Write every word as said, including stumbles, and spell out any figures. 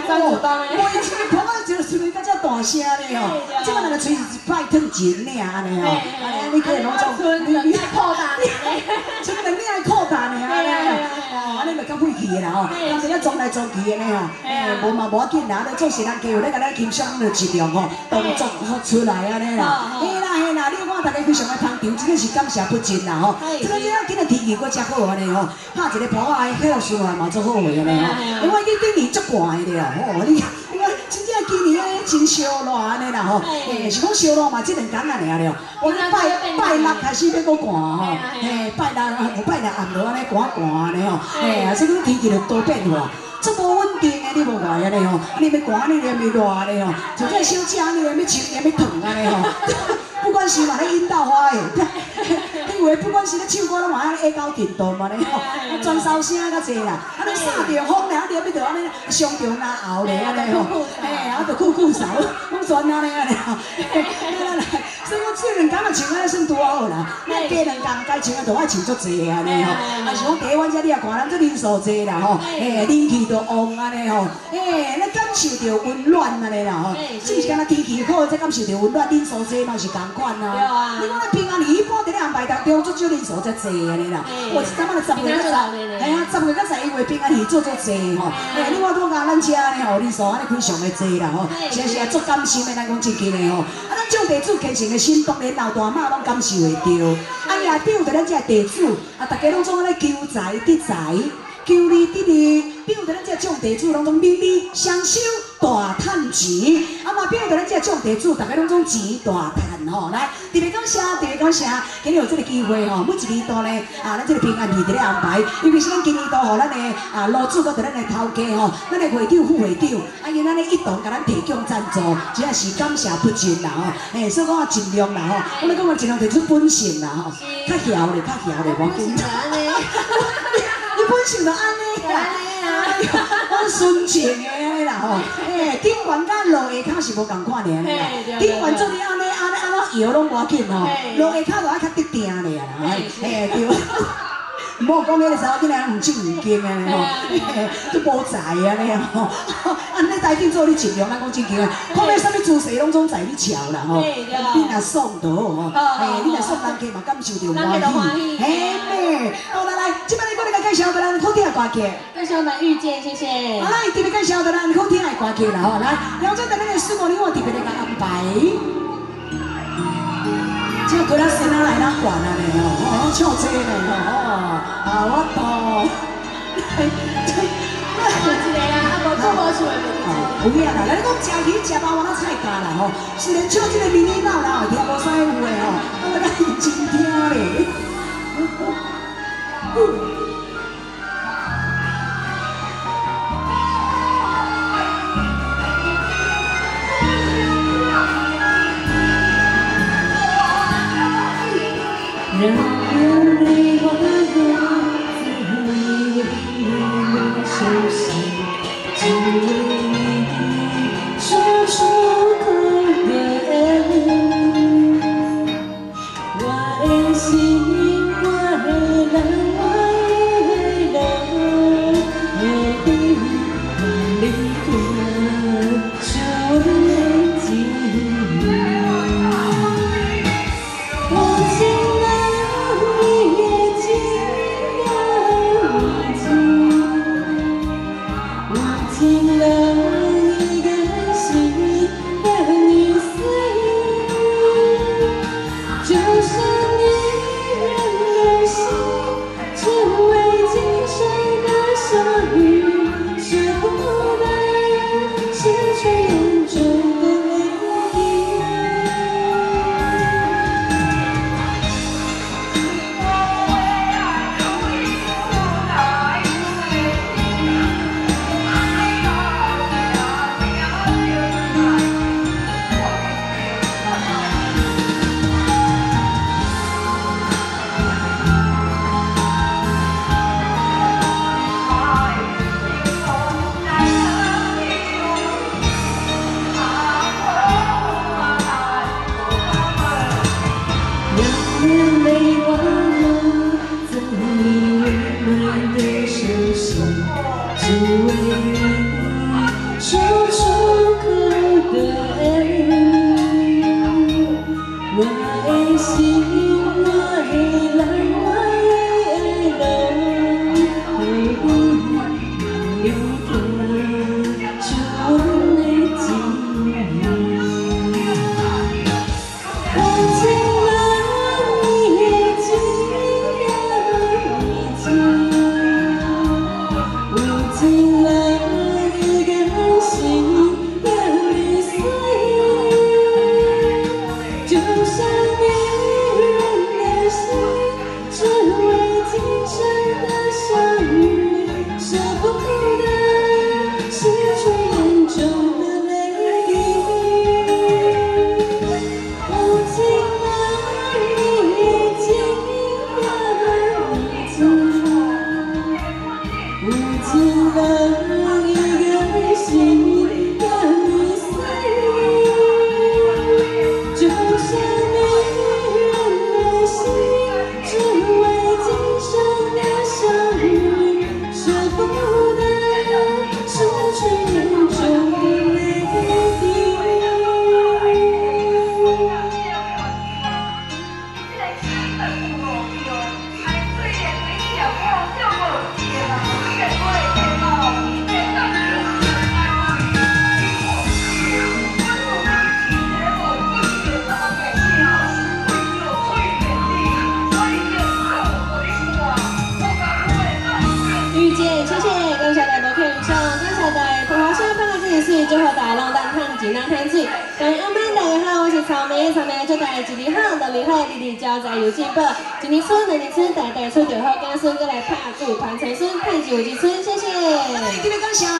专主动诶。 我以前讲啊，就出来较遮大声咧吼，即摆两个吹一摆脱钱尔安尼吼，安尼你可能拢种， 你你扩大咧， 剩两领的扩大尔安尼哦，安尼咪较晦气啦吼，当时咧撞来撞去安尼吼，诶，无嘛无要紧啦，咧做事人家有咧甲咱欣赏咧一样吼，动作好出来安尼啦，嘿啦嘿啦，你看大家非常爱捧场，真个是感谢不尽啦吼，这个今仔今日天气阁真好安尼吼，拍一个泡仔的喝水嘛做好个安尼吼，因为你顶年足寒的啦，吼你。 真正今年咧真烧热安尼啦吼，诶是讲烧热嘛，即两天啊尔了。我拜拜六开始要搁寒吼，嘿拜六有拜六暗落安尼寒寒安尼吼，嘿啊，所以讲天气就多变化，足无稳定诶，你无怪安尼吼，你要寒你连要热安尼吼，就这小姐你连要穿连要烫安尼吼，不管是嘛咧引导花诶，因为不管是咧唱歌拢嘛安尼下到程度嘛咧吼，转哨声较济啦，啊你煞着风咧，啊你要着安尼上着那后咧安尼吼。 嘿，啊，着酷酷手，拢全安尼安尼吼，来来来，所以讲这两天啊穿啊算拄好啦，咱加两天该穿啊着爱穿足济安尼吼，啊是讲第一晚遮你也看咱这人数济啦吼，嘿，人气着旺安尼吼，嘿，咱感受着温暖安尼啦吼，是毋是敢若天气好，才感受着温暖，人数济嘛是同款啊。对啊。你讲咱平安日一般伫咧安排当中，足少人数才济安尼啦，我一阵仔十月到十，哎呀，十月到十一月平安日做足济吼，嘿，你看拄甲咱遮安尼吼，人数安尼非常的。 济啦吼，真是啊足甘心的，咱讲真紧的吼。啊，咱种地主虔诚的心，当然老大妈拢感受会到。啊，也表着咱这地主，啊，大家拢总安尼求财得财，求利得利，表着咱这种地主拢总美美双收大赚钱。啊嘛，表着咱这种地主，大家拢总钱大赚吼。来，特别感谢，特别感谢，今日有这个机会吼，每一年度呢，啊，咱这个平安日伫咧安排，尤其是咱今年度吼，咱的啊楼主搁着咱的头家吼，咱的会长、副会长，啊，因咱咧一同甲咱提供赞助，真系是感谢不尽啦吼。诶，所以讲啊，尽量啦吼，我们讲啊，尽量提出本性啦吼，较晓咧，较晓咧，无紧张。你本性就安尼啦，哎呦，我纯情的安尼啦吼，诶，顶悬甲落下骹是无共款的安尼啦，顶悬做你安尼安尼安尼摇拢无要紧吼，落下骹就爱较得定咧啦，诶对。 唔好讲迄个查某囡仔唔种物件安尼吼，都无才安尼吼，安尼台顶做你尽量，咱讲真经诶，看咧啥物姿势拢总在你瞧啦吼，你若爽就好吼，嘿，你若爽人客嘛感受着欢喜，嘿咩，好来来，即摆你过来甲介绍个咱好听的歌曲， 介绍我们遇见，谢谢。 哎，特别介绍个咱好听的歌曲啦吼，来，了解咱咱的师傅，你我特别来甲安排。 这个咱先来咱管啊嘞吼，哦，唱这个嘞吼，啊我懂。 我这个啊，啊无做无厝的袂有影啦，咱讲食鱼食饱，我那菜价啦吼，虽然唱这个迷你闹啦，听无啥有的吼，我咱真听咧。让眼泪滑落在你的手心，只为你说出口的语。我的心，我的人，我的人，我的万里困守的情。我心。 忘记了。 来桃花下放的这水，最后大家拢当趁钱当趁水。各位阿妹大家好，我是草莓，草莓就带一年好，六年好，日日交在有进步。一年春，两年春，代代春就好，子孙过来拍鼓，传承孙，配酒有一春，谢谢。 今日感谢。